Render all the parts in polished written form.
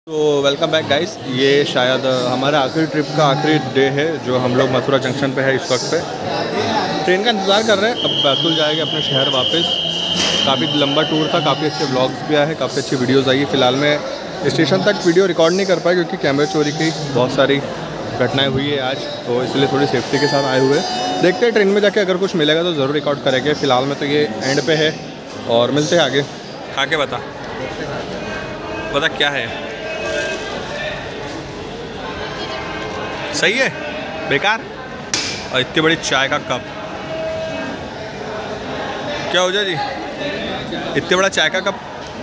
तो welcome back guys. ये शायद हमारा आखिरी ट्रिप का आखिरी डे है जो हम लोग मथुरा जंक्शन पे है इस वक्त पे। ट्रेन का इंतज़ार कर रहे हैं। अब बैतुल जाएंगे अपने शहर वापस। काफ़ी लंबा टूर था, काफ़ी अच्छे व्लॉग्स भी आए हैं, काफ़ी अच्छी वीडियोस आई है। फ़िलहाल मैं स्टेशन तक वीडियो रिकॉर्ड नहीं कर पाया क्योंकि कैमरे चोरी की बहुत सारी घटनाएँ हुई है आज, तो इसलिए थोड़ी सेफ्टी के साथ आए हुए हैं। देखते हैं ट्रेन में जाके अगर कुछ मिलेगा तो ज़रूर रिकॉर्ड करेंगे। फ़िलहाल में तो ये एंड पे है और मिलते हैं आगे। खा के बता क्या है। सही है बेकार। और इतनी बड़ी चाय का कप क्या हो जाए जी, इतने बड़ा चाय का कप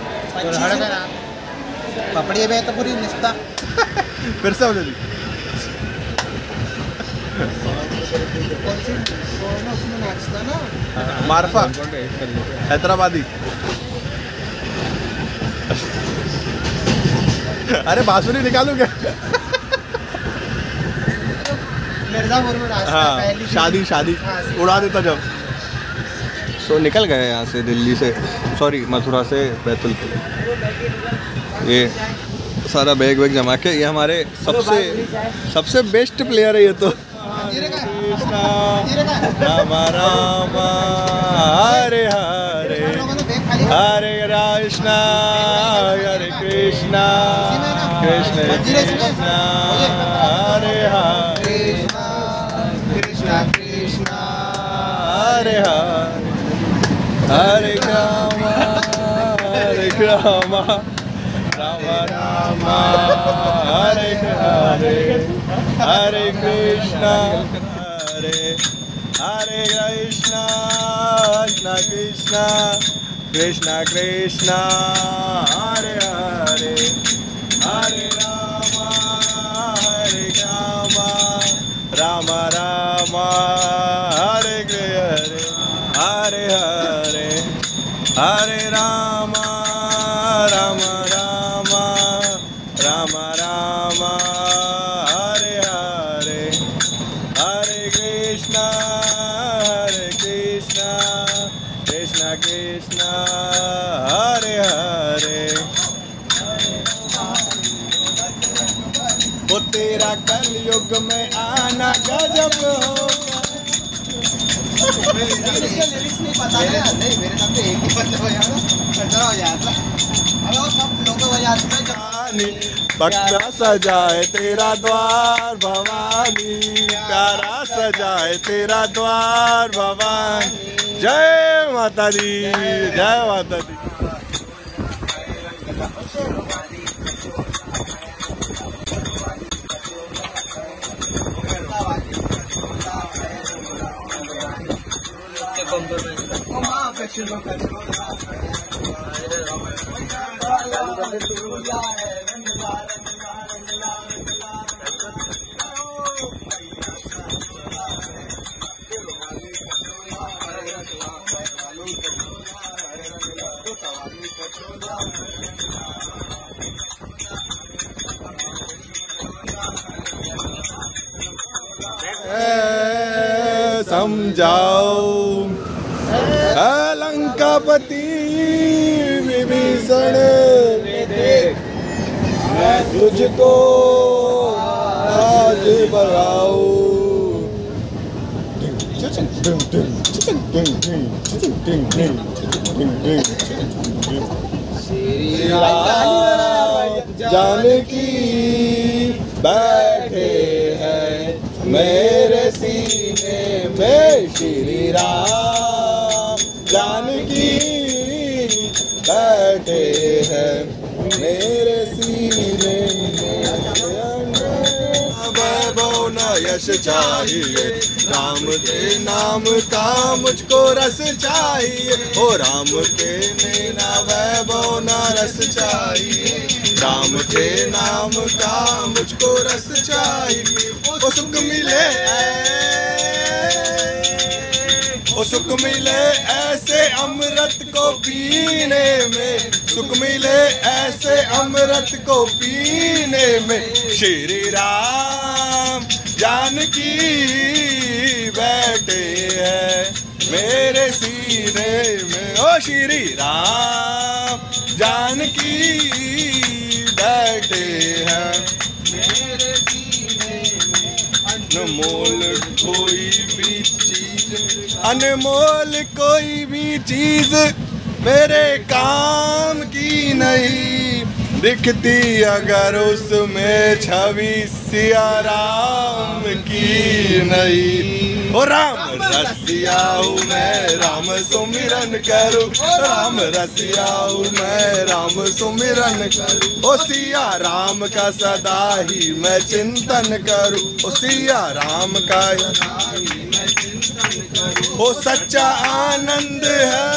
पपड़ी में तो पूरी निस्ता फिर से हो जाए जी। मारफा हैदराबादी। अरे बांसुरी निकालू क्या? मिर्जापुर में हाँ, शादी उड़ा देता जब। सो निकल गए यहाँ से, दिल्ली से, सॉरी मथुरा से बैतुल के लिए। ये सारा बैग वैग जमा के, ये हमारे सबसे बेस्ट प्लेयर है ये तो। कृष्णा राम राम हरे हरे हरे कृष्णा हरे कृष्णा कृष्ण कृष्णा हरे हरे कृष्णा कृष्णा हरे हरे हरे राम राम राम हरे हरे हरे कृष्णा हरे हरे कृष्णा कृष्णा कृष्णा कृष्णा हरे हरे हरे राम राम राम हरे हरे हरे हरे हरे राम राम राम राम राम हरे हरे हरे कृष्णा कृष्णा कृष्णा हरे हरे। वो तेरा कलयुग में आना गजब होगा। लिरिक्स नहीं पता है। नहीं, मेरे नाम पे एक ही बंदा हो जाता, खतरा हो जाता। हेलो सब लोगों को बजाते हैं। प्यारा सजाए तेरा द्वार भवानी, प्यारा सजाए तेरा द्वार भवानी। जय माता दी, जय माता दी। समझाओ लंकापति विभीषण, मैं तुझको आज बुलाऊं। जानकी बैठे हैं मेरे सीने में श्री राम, जानकी बैठे हैं मेरे सीने में। वैभव न यश चाहिए, राम के नाम का मुझको रस चाहिए। ओ राम के नैना वैभव न रस चाहिए, राम के नाम का मुझको रस चाहिए। ओ सुख मिले, ओ सुख मिले ऐसे अमृत को पीने में, सुख मिले ऐसे अमृत को पीने में। श्री राम जानकी बैठे हैं मेरे सीने में। ओ श्री राम जानकी बैठे हैं मेरे सीने में अनमोल कोई भी चीज, अनमोल कोई भी चीज मेरे काम की नहीं दिखती अगर उसमें छवि सिया राम की नहीं। ओ राम रसिया हूँ मैं राम सुमिरन करूँ, राम रसिया हूँ मैं राम सुमिरन करूँ। ओ सिया राम का सदा ही मैं चिंतन करूँ, ओ सिया राम का ओ सच्चा आनंद है,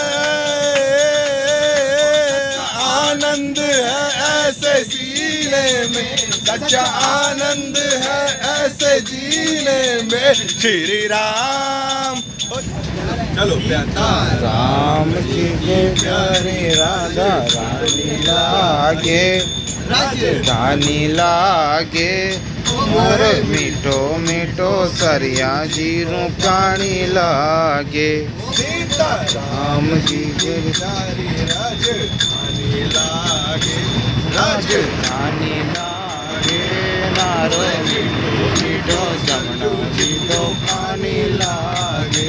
आनंद है ऐसे जीने में, सच्चा आनंद है ऐसे जीने में। श्री राम चलो राम जी के प्यारे राजा रानी लागे, रानी लागे मोरे मीठो मीठो सरिया जीरो प्राणी लागे। राम जी के प्यारे राजधानी लागे, राजधानी लागे नारो मीठो जमना जी तो पानी लागे,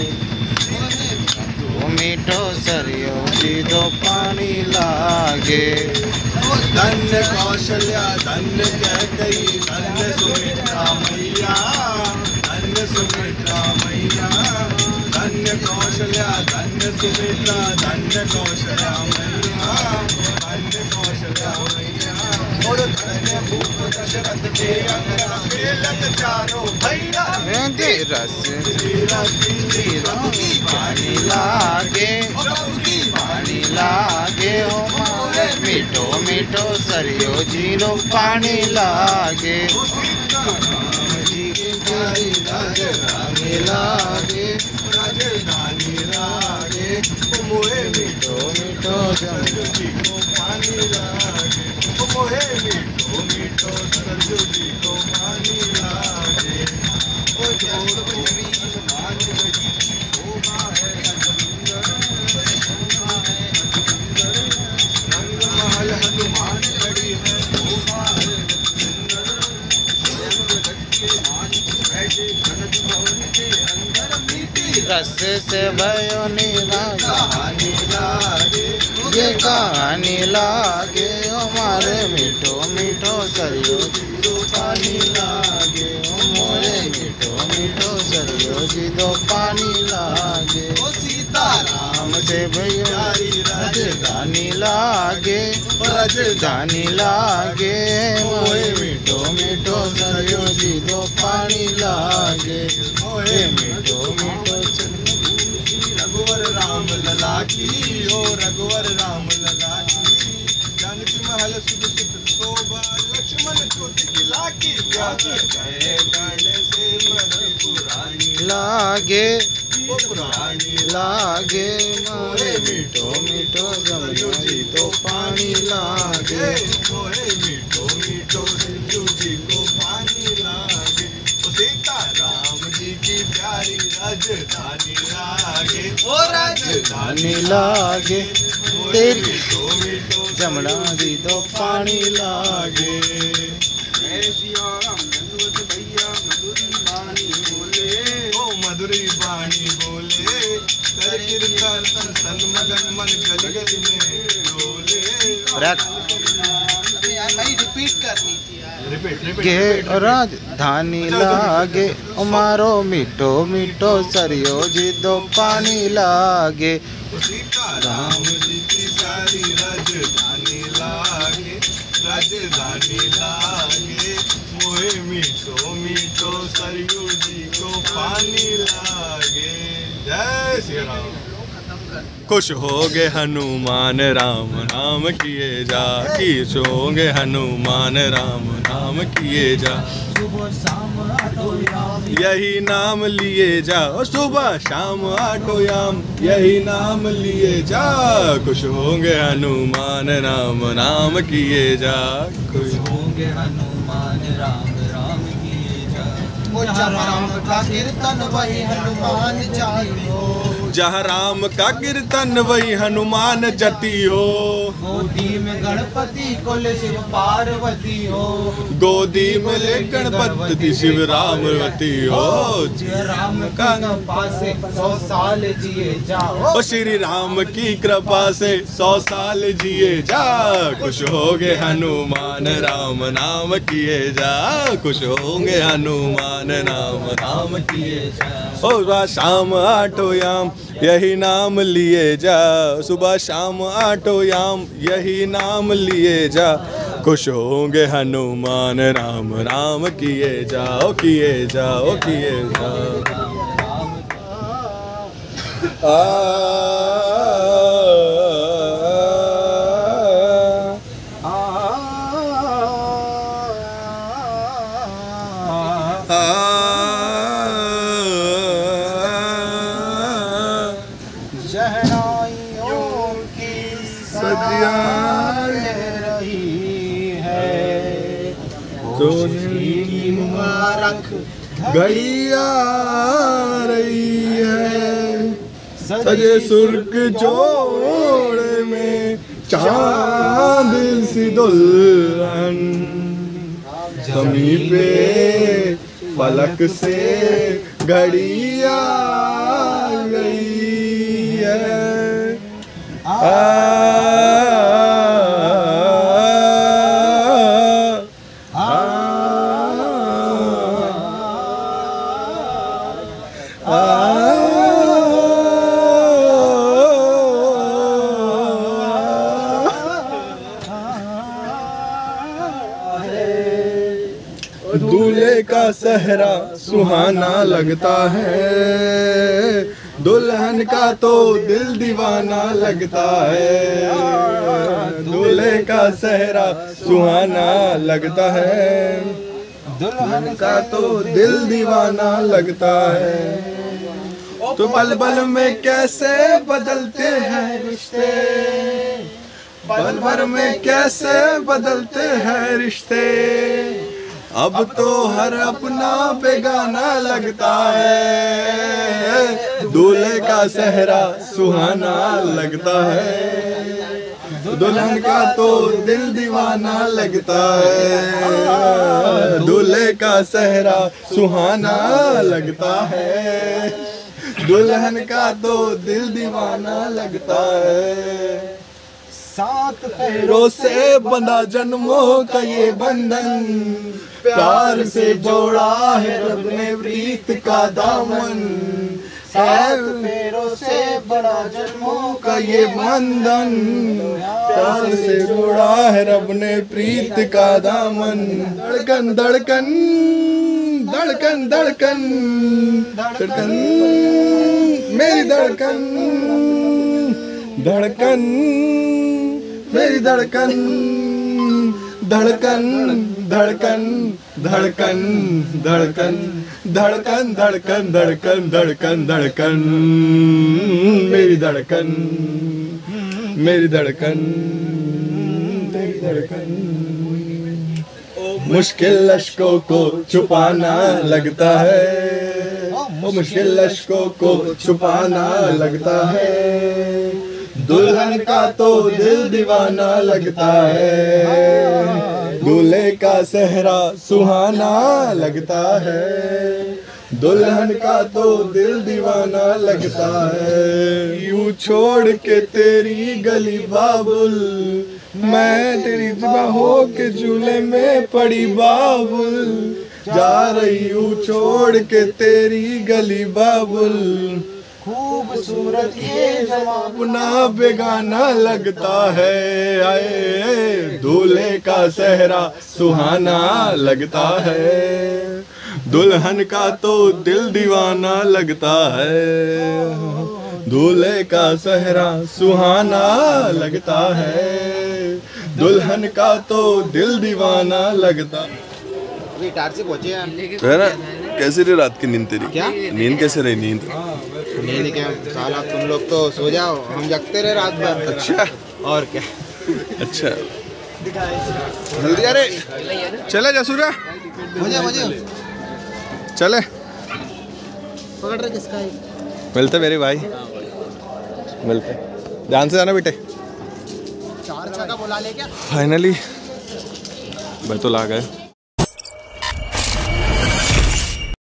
मीठो सरियो जी तो पानी लागे। धन्य कौशल्या धन्य कैकेयी धन्य सुमित्रा मैया, धन्य सुमित्रा मैया, धन्य कौशल्या धन्य सुमित्रा, धन्य कौशल्या मैया, धन्य कौशल्या मैया। और धन्य भूप दशरथ के अंगना खेलत चारों भैया, रस पानी लागे, पानी लागे हो मारे मीठो मीठो सरियो जीरो पानी लागे। जी की प्यारी राजधानी लागे, राजधानी लागे मोहे मीठो मीठो सरयू जी को पानी लागे, मोहे मीठो मीठो सरयू जी को पानी लागे। ओ जोड़ भूमि मान गई शोभा है सुंदर, रंग महल हनुमान गढ़ी है शोभा है सुंदर, बैठे कनक भवन के अंदर मीठी रस से भयो कहानी लागे, ये कहानी लागे हमारे मीठो मीठो सरियो जी पानी लागे, मोरे मीठो मीठो सरियो जी दो पानी लागे। ओ सीताराम से भयो राजधानी लागे, राजधानी लागे मोरे मीठो मीठो सरियो जी दो पानी लागे, मोरे मीठो मीठो रघुवर राम लला की, ओ रघुवर राम लला की, जानकी महल सुध सुध शोभा लक्ष्मण को दिखला की, जय गण से पुरानी लागे, पुरानी लागे मोरे मीठो मीठो जमयो जी तो पानी लागे, मोरे मीठो मीठो संजू जी को पानी लागे। सीता राम जी की प्यारी राजधानी लागे, ओ राजधानी लागे तेरी जमना जी तो पानी लागे। सिया राम नंदवत भैया मधुरी बाणी बोले, ओ मधुरी बाणी बोले, कर कीर्तन सन मगन मन गली गली में डोले। रिपीट करनी थी के राजधानी लागे उमारो मीठो मीठो सरियो जी दो पानी लागे। राम जी की सारी राजधानी लागे, राजधानी लागे मोहे मीठो मीठो सरियो जी को पानी लागे। जय श्री राम। खुश हो गए हनुमान राम नाम किए जा, खुश हो गए हनुमान राम नाम किए जा, यही नाम लिए जा, सुबह शाम आठो याम यही नाम लिए जा। खुश होंगे हनुमान राम नाम किए जा, खुश होंगे हनुमान राम राम किए जा। राम का कीर्तन वही हनुमान चाहिए। जहाँ राम का कीर्तन वही हनुमान जति हो। गोदी में गणपति को ले शिव पार्वती हो। गोदी में ले गणपति शिव रामवती हो। राम का कृपा से 100 साल जिए जाओ। ओ श्री राम की कृपा से 100 साल जिए जा। खुश होंगे हनुमान राम नाम किए जा। खुश होंगे हनुमान राम नाम किए जा। ओ सुबह शाम आठोयाम यही नाम लिए जा। सुबह शाम आठोयाम यही नाम लिए जा। खुश होंगे हनुमान राम राम किए जाओ किए जाओ किए जाओ। शहनाइयों की सजिया रही है। खुशी मुबारक घड़िया रही है। सजे सुर्ख जोड़े में चांद सी दुल्हन। जमीन पे फलक से घड़िया गई है। दूल्हे का सेहरा सुहाना लगता है। दुल्हन का तो दिल दीवाना लगता है। दूल्हे का सेहरा सुहाना लगता है। दुल्हन का तो दिल दीवाना लगता है। तो पल पल में कैसे बदलते हैं रिश्ते। पल भर में कैसे बदलते हैं रिश्ते। अब तो हर अपना बेगाना लगता है। दूल्हे का सेहरा सुहाना लगता है। दुल्हन का तो दिल दीवाना लगता है। दूल्हे का सेहरा सुहाना लगता है। दुल्हन का तो दिल दीवाना लगता है। 7 फेरों से बंधा जन्मों का ये बंधन। प्यार से जोड़ा है रब ने प्रीत का दामन। 7 फेरों से बड़ा जन्मों का ये बंधन। प्यार से जोड़ा है रब ने प्रीत का दामन। धड़कन धड़कन धड़कन धड़कन धड़कन मेरी धड़कन। धड़कन मेरी धड़कन। धड़कन धड़कन धड़कन धड़कन धड़कन धड़कन धड़कन धड़कन धड़कन मेरी धड़कन। मेरी धड़कन तेरी धड़कन। मुश्किल अश्कों को छुपाना लगता है। मुश्किल अश्कों को छुपाना लगता है। दुल्हन का तो दिल दीवाना लगता है। दूल्हे का सेहरा सुहाना लगता है। दुल्हन का तो दिल दीवाना लगता है। यूं छोड़ के तेरी गली बाबुल। मैं तेरी बाहों के झूले में पड़ी बाबुल। जा रही हूँ छोड़ के तेरी गली बाबुल। खूबसूरत ये जवाब अपना बेगाना लगता है। आए दूल्हे का सेहरा सुहाना लगता है। दुल्हन का तो दिल दीवाना लगता है। दूल्हे का सेहरा सुहाना लगता है। दुल्हन का तो दिल दीवाना लगता। गिटार से पहुंचे है ना। कैसी रही रात की नींद तेरी? क्या नींद कैसे रही? नींद क्या साला, तुम लोग तो सो जाओ, हम जगते रहे रात भर। अच्छा और क्या। अच्छा जल्दी अरे चले जसूरा मुझे चले। पकड़ रहे किसका है? मिलते मेरे भाई, मिलते। ध्यान से जाना बेटे। 4 जगह बुला ले क्या? फाइनली बैतुल आ गए।